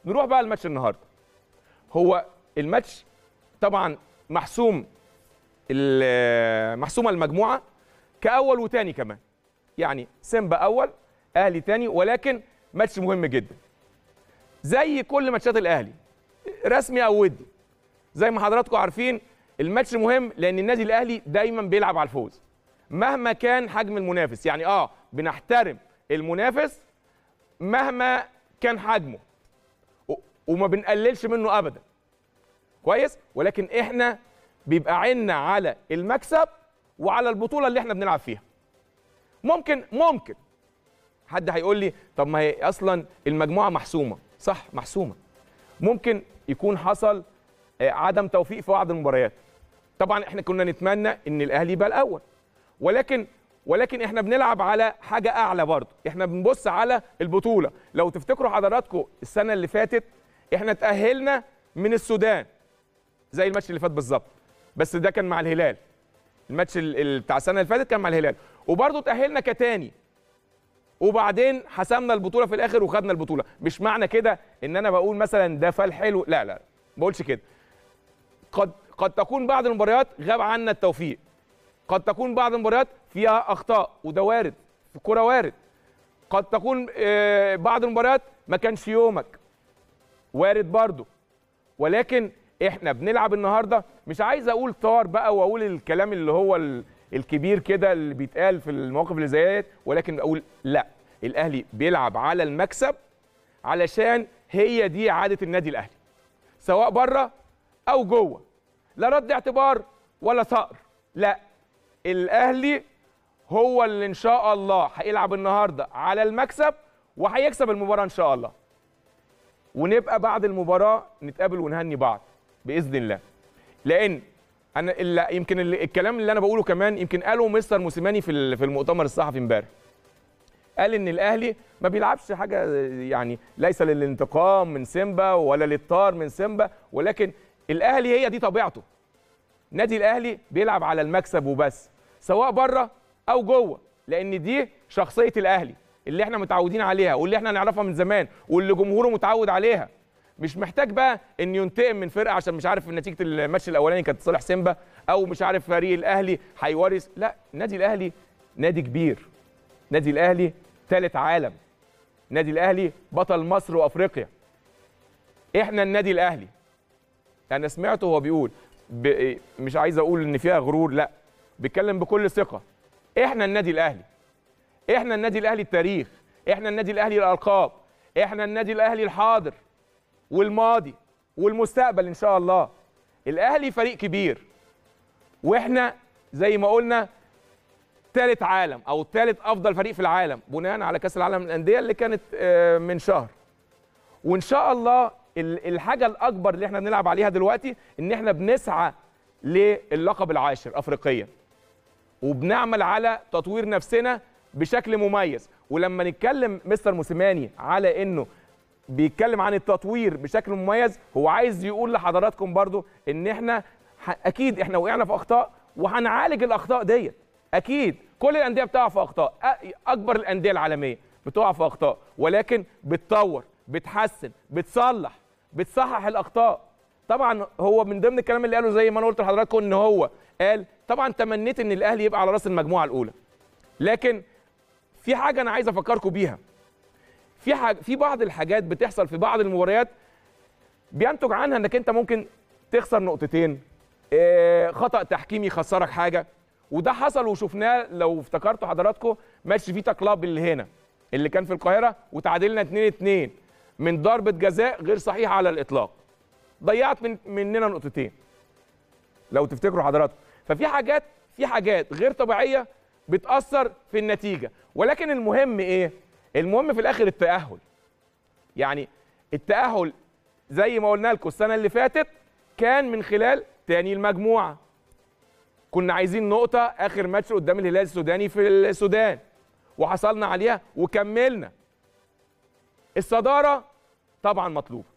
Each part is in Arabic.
نروح بقى الماتش النهارده. هو الماتش طبعا محسومه المجموعه كاول وتاني كمان، يعني سيمبا اول اهلي تاني، ولكن ماتش مهم جدا زي كل ماتشات الاهلي، رسمي او ودي. زي ما حضراتكم عارفين الماتش مهم لان النادي الاهلي دايما بيلعب على الفوز مهما كان حجم المنافس. يعني بنحترم المنافس مهما كان حجمه وما بنقللش منه ابدا، كويس، ولكن احنا بيبقى عيننا على المكسب وعلى البطوله اللي احنا بنلعب فيها. ممكن حد هيقول لي طب ما هي اصلا المجموعه محسومه. صح، محسومه. ممكن يكون حصل عدم توفيق في بعض المباريات. طبعا احنا كنا نتمنى ان الاهلي يبقى الاول، ولكن احنا بنلعب على حاجه اعلى برضه. احنا بنبص على البطوله. لو تفتكروا حضراتكم السنه اللي فاتت احنا تاهلنا من السودان زي الماتش اللي فات بالظبط، بس ده كان مع الهلال. الماتش بتاع السنه اللي فاتت كان مع الهلال، وبرضه تاهلنا كتاني، وبعدين حسمنا البطوله في الاخر وخدنا البطوله. مش معنى كده ان انا بقول مثلا ده فال حلو، لا ما بقولش كده. قد تكون بعض المباريات غاب عنا التوفيق، قد تكون بعض المباريات فيها اخطاء، وده وارد في الكوره، وارد. قد تكون بعض المباريات ما كانش يومك، وارد برضه. ولكن احنا بنلعب النهارده، مش عايز اقول طار بقى واقول الكلام اللي هو الكبير كده اللي بيتقال في المواقف اللي زي ديت، ولكن اقول لا، الاهلي بيلعب على المكسب علشان هي دي عاده النادي الاهلي سواء بره او جوه. لا رد اعتبار ولا ثأر، لا، الاهلي هو اللي ان شاء الله هيلعب النهارده على المكسب وهيكسب المباراه ان شاء الله، ونبقى بعد المباراه نتقابل ونهني بعض باذن الله. لان انا يمكن الكلام اللي انا بقوله كمان يمكن قاله مستر موسيماني في المؤتمر الصحفي امبارح. قال ان الاهلي ما بيلعبش حاجه، يعني ليس للانتقام من سيمبا ولا للطار من سيمبا، ولكن الاهلي هي دي طبيعته. نادي الاهلي بيلعب على المكسب وبس سواء بره او جوه، لان دي شخصيه الاهلي اللي احنا متعودين عليها واللي احنا نعرفها من زمان واللي جمهوره متعود عليها. مش محتاج بقى ان ينتقم من فرقه عشان مش عارف نتيجه الماتش الاولاني كانت صالح سيمبا، او مش عارف فريق الاهلي هيورث. لا، النادي الاهلي نادي كبير، نادي الاهلي ثالث عالم، نادي الاهلي بطل مصر وافريقيا. احنا النادي الاهلي. انا سمعته وهو بيقول مش عايز اقول ان فيها غرور، لا، بيتكلم بكل ثقه. احنا النادي الاهلي، احنا النادي الاهلي التاريخ، احنا النادي الاهلي الالقاب، احنا النادي الاهلي الحاضر والماضي والمستقبل ان شاء الله. الاهلي فريق كبير، واحنا زي ما قلنا ثالث عالم او ثالث افضل فريق في العالم بناء على كاس العالم للانديه اللي كانت من شهر. وان شاء الله الحاجه الاكبر اللي احنا بنلعب عليها دلوقتي ان احنا بنسعى للقب العاشر افريقيا، وبنعمل على تطوير نفسنا بشكل مميز. ولما نتكلم مستر موسيماني على انه بيتكلم عن التطوير بشكل مميز، هو عايز يقول لحضراتكم برضو ان احنا اكيد احنا وقعنا في اخطاء وهنعالج الاخطاء ديت. اكيد كل الانديه بتقع في اخطاء، اكبر الانديه العالميه بتقع في اخطاء، ولكن بتطور، بتحسن، بتصحح الاخطاء. طبعا هو من ضمن الكلام اللي قاله زي ما انا قلت لحضراتكم ان هو قال طبعا تمنيت ان الاهلي يبقى على راس المجموعه الاولى، لكن في حاجه انا عايز افكركم بيها. في بعض الحاجات بتحصل في بعض المباريات بينتج عنها انك انت ممكن تخسر نقطتين، خطأ تحكيمي يخسرك حاجه، وده حصل وشفناه لو افتكرتوا حضراتكم ماتش فيتا كلاب اللي هنا اللي كان في القاهره وتعادلنا 2-2 من ضربه جزاء غير صحيحه على الاطلاق، ضيعت مننا نقطتين لو تفتكروا حضراتكم. ففي حاجات غير طبيعيه بتأثر في النتيجه، ولكن المهم ايه؟ المهم في الاخر التأهل. يعني التأهل زي ما قلنا لكم السنه اللي فاتت كان من خلال تاني المجموعه. كنا عايزين نقطه اخر ماتش قدام الهلال السوداني في السودان وحصلنا عليها وكملنا. الصداره طبعا مطلوبه،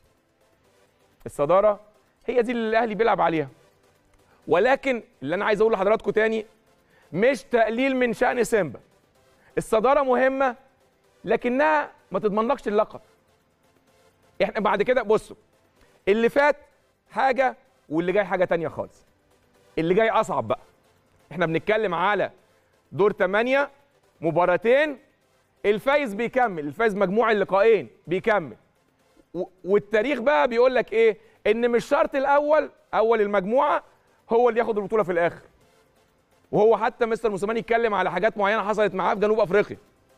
الصداره هي دي اللي الاهلي بيلعب عليها، ولكن اللي انا عايز اقول لحضراتكم تاني مش تقليل من شأن سيمبا. الصداره مهمه لكنها ما تضمنلكش اللقب. احنا بعد كده بصوا، اللي فات حاجه واللي جاي حاجه تانية خالص. اللي جاي اصعب بقى. احنا بنتكلم على دور 8 مباراتين، الفايز بيكمل، الفايز مجموع اللقاءين بيكمل. والتاريخ بقى بيقول لك ايه؟ ان مش شرط الاول اول المجموعه هو اللي ياخد البطوله في الاخر. وهو حتى مستر موسيماني يتكلم على حاجات معينه حصلت معاه في جنوب افريقيا.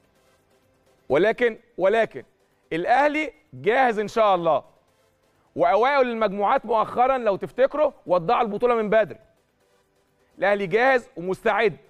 ولكن الاهلي جاهز ان شاء الله. واوائل المجموعات مؤخرا لو تفتكروا وضعوا البطوله من بدري. الاهلي جاهز ومستعد